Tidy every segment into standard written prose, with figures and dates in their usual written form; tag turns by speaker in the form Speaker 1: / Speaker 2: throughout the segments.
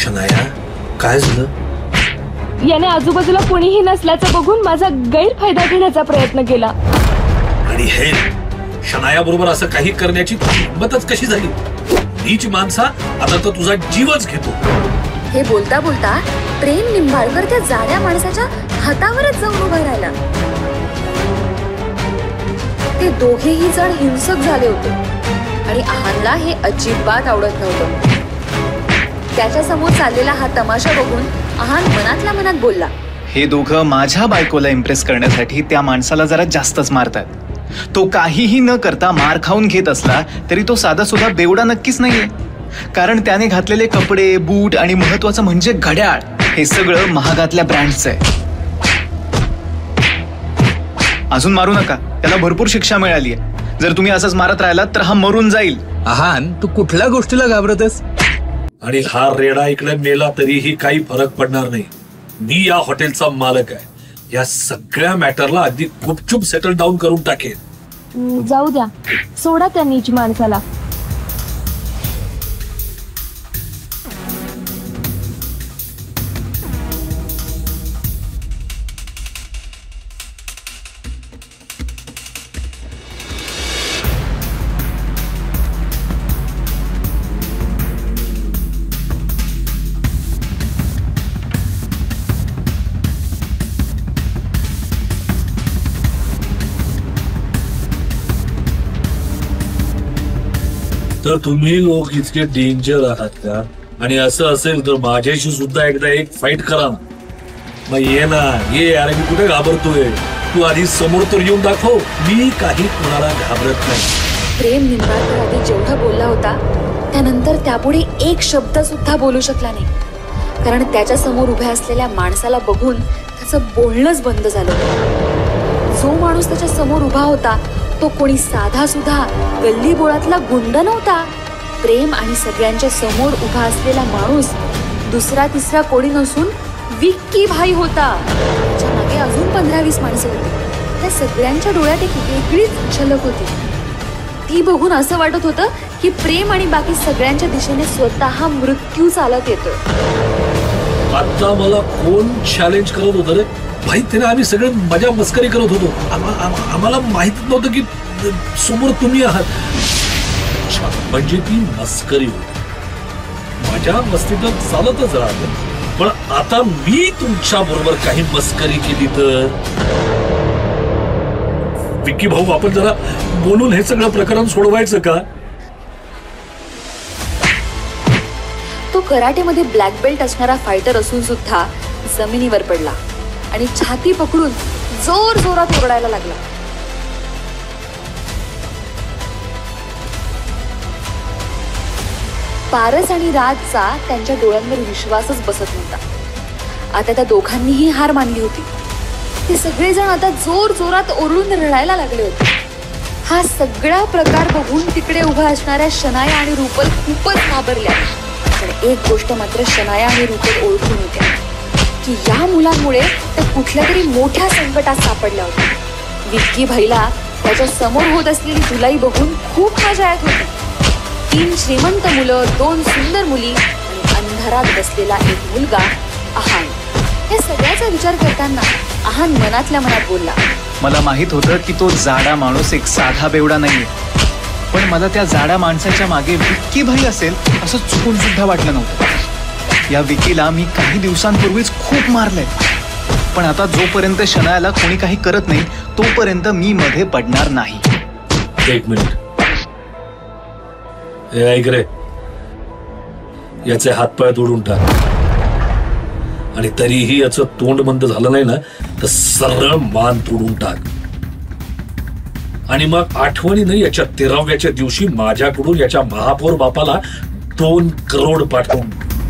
Speaker 1: शनाया, काय झालं?
Speaker 2: याने आजूबाजूला कोणीही नसल्याचं बघून माझा गैरफायदा घेण्याचा प्रयत्न केला.
Speaker 1: आणि हे शनाया बरोबर असं काही करण्याची हिंमतच कशी झाली? नीच माणसा, आता तर तुझा जीवच घेतो.
Speaker 3: हे बोलता बोलता प्रेम निंबाळकर त्या जाड्या माणसाच्या हातावरच जाऊन उभा राहिला. ते दोघेही जण हिंसक झाले होते आणि आहानला हे अजिबात आवडत नव्हतं. त्याच्या समोर चाललेला हा तमाशा बघून आहान मनातल्या मनात बोलला,
Speaker 4: हे दोघं माझ्या बायकोला इम्प्रेस करण्यासाठी त्या माणसाला जरा जास्तच मारतात. तो काहीही न करता मार खाऊन घेत असला तरी तो साधा सुद्धा बेवडा नक्कीच नाहीये, कारण त्याने घातलेले कपडे, बूट आणि महत्वाचं म्हणजे घड्याळ हे सगळं महागातल्या ब्रँडचं आहे. अजून मारू नका, त्याला भरपूर शिक्षा मिळाली आहे. जर तुम्ही असंच मारत राहिलात तर हा मरून जाईल.
Speaker 5: आहान, तू कुठल्या गोष्टीला घाबरतस?
Speaker 1: आणि हा रेडा इकडे मेला तरीही काही फरक पडणार नाही. मी या हॉटेलचा मालक आहे. या सगळ्या मॅटरला अगदी गुपचूप सेटल डाऊन करून टाकेल.
Speaker 2: जाऊ द्या, सोडा त्या नीच माणसाला.
Speaker 1: तर तुम्ही लोक इतके डेंजर आहात का? आणि असं असेल तर माझ्याशी सुद्धा एकदा एक फाईट करा. मग ये ना, ये. अरे मी कुठे घाबरतोय? तू आधी समोर तर येऊन दाखव. मी काही कोणाला घाबरत नाही.
Speaker 3: प्रेम निंबाळकर आधी जेवढा बोलला होता त्यानंतर त्यापुढे एक शब्द सुद्धा बोलू शकला नाही, कारण त्याच्या समोर उभ्या असलेल्या माणसाला बघून त्याचं बोलणंच बंद झालं. जो माणूस त्याच्या समोर उभा होता तो कोणी साधा सुद्धा गल्ली बोळातला गुंड नव्हता. प्रेम आणि सगळ्यांच्या समोर उभा असलेला माणूस दुसरा तिसरा कोणी नसून विक्की भाई होता. त्याच्या मागे अजून 15-20 माणसं होती. त्या सगळ्यांच्या डोळ्यात एक वेगळीच झलक होती. ती बघून असं वाटत होतं की प्रेम आणि बाकी सगळ्यांच्या दिशेने स्वतः मृत्यू चालत येतोय.
Speaker 1: आता मला कोण चॅलेंज करत होतं रे? भाई, त्याने आम्ही सगळे मजा मस्करी करत होतो. आम्हाला माहित नव्हतं की समोर तुम्ही आहात. म्हणजे ती मस्करी होती. माझ्या मस्तीत चालतच राहते. पण आता मी तुमच्या बरोबर काही मस्करी केली तर विक्की भाऊ, आपण जरा बोलून हे सगळं प्रकरण सोडवायचं का?
Speaker 3: तो कराटेमध्ये ब्लॅक बेल्ट असणारा फायटर असून सुद्धा जमिनीवर पडला आणि छाती पकडून जोर जोरात ओरडायला लागला. पारस आणि राजचा त्यांच्या डोळ्यांवर विश्वासच बसत नव्हता. आता त्या दोघांनीही हार मानली होती. ते सगळेजण आता जोर जोरात ओरडून रडायला लागले होते. हा सगळा प्रकार बघून तिकडे उभा असणाऱ्या शनाया आणि रुपल खूपच घाबरल्या. पण एक गोष्ट मात्र शनाया आणि रुपल ओळखून होत्या की या मुलांमुळे त्या कुठल्या तरी मोठ्या संकटात सापडल्या होत्या. विक्की भाईला त्याच्या समोर होत असलेली धुलाई बघून खूप मजा येत होती. 3 श्रीमंत मुलं, 2 सुंदर मुली आणि अंधारात बसलेला एक मुलगा आहान. या सगळ्याचा विचार करताना आहान मनातल्या मनात बोलला,
Speaker 4: मला माहित होतं की तो जाडा माणूस एक साधा बेवडा नाहीये, पण मला त्या जाड्या माणसाच्या मागे विक्की भाई असेल असं चुकून सुद्धा वाटलं नव्हतं. या विकीला मी काही दिवसांपूर्वीच खूप मारलंय, पण आता जोपर्यंत शनायाला कोणी काही करत नाही तोपर्यंत मी मध्ये पडणार नाही.
Speaker 1: एक मिनिट, ऐक रे, याचे हातपाय तोडून टाक. आणि तरीही याचं तोंड बंद झालं नाही ना तर सरळ मान तोडून टाक. आणि मग आठवणीने याच्या 13व्याच्या दिवशी माझ्याकडून याच्या महापौर बापाला 2 करोड पाठवून.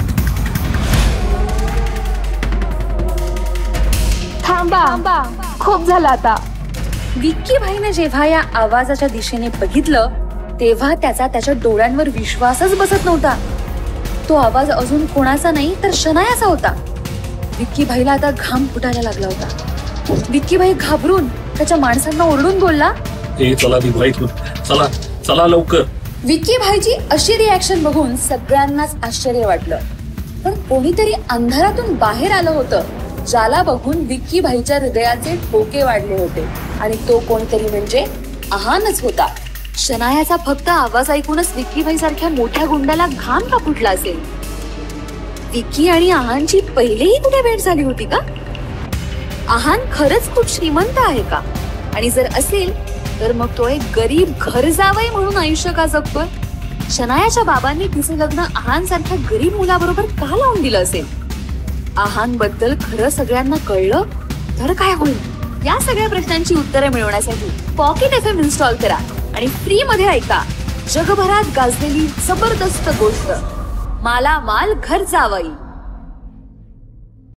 Speaker 2: थांबा, खूप झालं आता.
Speaker 3: विक्की भाईने जेव्हा या आवाजाच्या दिशेने बघितलं तेव्हा त्याच्या डोळ्यांवर विश्वासच बसत नव्हता. तो आवाज अजून कोणाचा नाही तर शनायाचा होता. विक्की भाईला आता घाम फुटायला लागला होता. विक्की भाई घाबरून त्याच्या माणसांना ओरडून बोलला,
Speaker 1: चला दिभाई, चला चला लवकर.
Speaker 3: विक्की भाईची अशी रिॲक्शन बघून सगळ्यांनाच आश्चर्य वाटलं. पण कोणीतरी अंधारातून बाहेर आलं होतं, ज्याला बघून विक्की भाईच्या हृदयाचे ठोके वाढले होते. आणि तो कोणतरी म्हणजे आहानच होता. शनायाचा फक्त आवाज ऐकूनच विक्की भाई सारख्या मोठ्या गुंडाला घाम का फुटला असेल. विक्की आणि आहानची पहिलेही कुठे भेट झाली होती का? आहान खरंच खूप श्रीमंत आहे का? आणि जर असेल तर मग तो एक गरीब घर जावई म्हणून आयुष्य का जगतोय? शनायाच्या बाबांनी तिचे लग्न आहान सारख्या गरीब मुलाबरोबर का लावून दिलं असेल? आहान बद्दल खरं सगळ्यांना कळलं तर काय होईल? या सगळ्या प्रश्नांची उत्तरे मिळवण्यासाठी पॉकेट FM इन्स्टॉल करा आणि फ्री मध्ये ऐका जगभरात गाजलेली जबरदस्त गोष्ट, माला माल घर जावई.